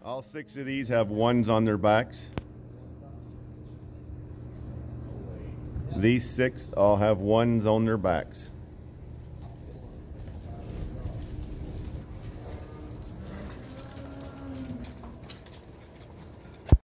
All 6 of these have 1s on their backs. These 6 all have 1s on their backs.